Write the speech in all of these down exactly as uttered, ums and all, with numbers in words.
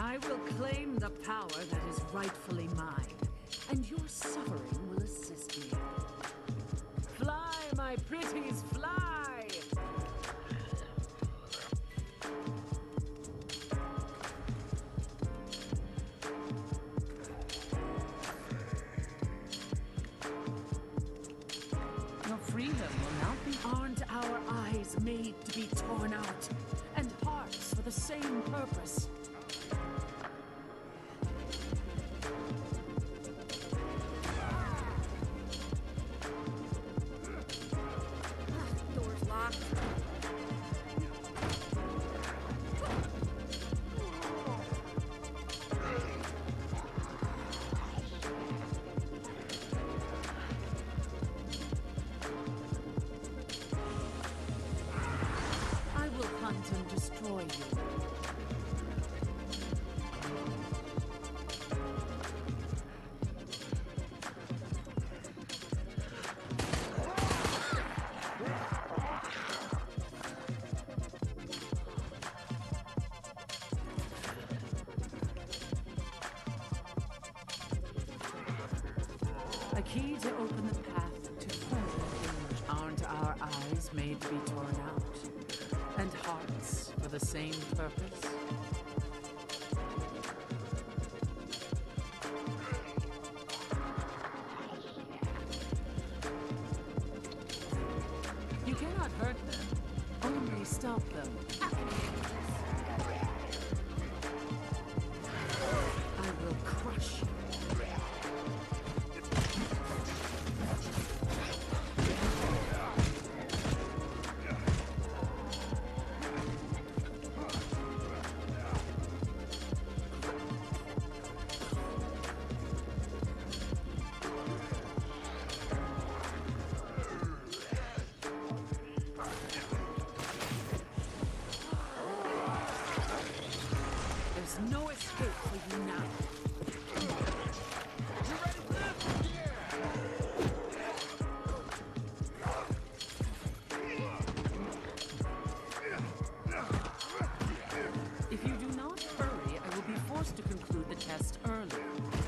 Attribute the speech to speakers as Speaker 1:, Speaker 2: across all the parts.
Speaker 1: I will claim the power that is rightfully mine, and your suffering will assist me. Fly, my pretties, fly! Your freedom will not be. Aren't our eyes made to be torn out, and hearts for the same purpose?
Speaker 2: Door's locked.
Speaker 1: I will hunt and destroy you. A key to open the path to further change. Aren't our eyes made to be torn out, and hearts for the same purpose? You cannot hurt them, only stop them. I will crush you. There's no escape for you now. You ready for this? If you do not hurry, I will be forced to conclude the test early.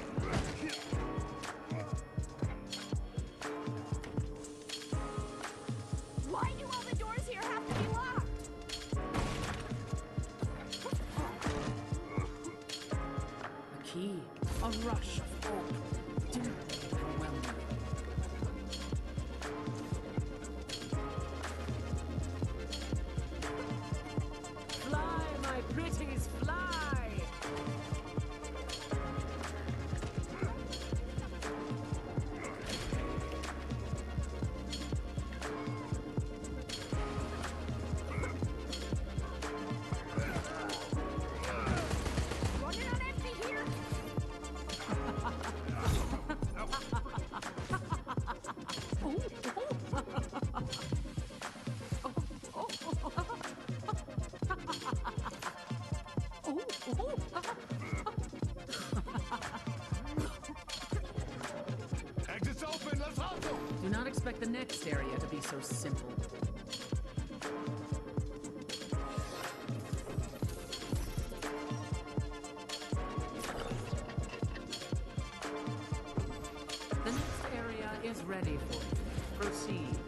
Speaker 2: Why do all the doors here have to be locked?
Speaker 1: A key, a rush of hope. Do not overwhelm me. Fly, my pretties, fly!
Speaker 2: Running on empty here?
Speaker 3: Exit's open, let's hustle!
Speaker 1: Do not expect the next area to be so simple. The next area is ready for you. Proceed.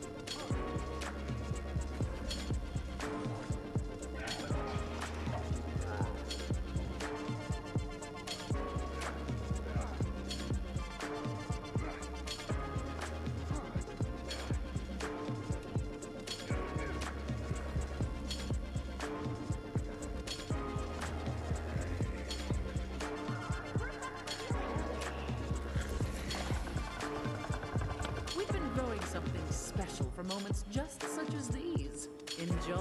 Speaker 1: We've been growing something special for moments just such as these. Enjoy.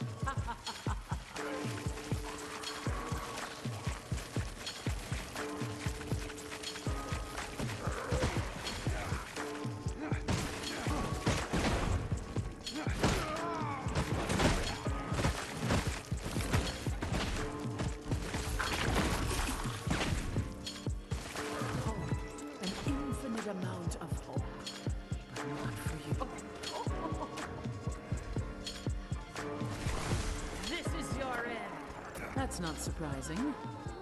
Speaker 1: An infinite amount of hope, but not for you. This is your end. That's not surprising.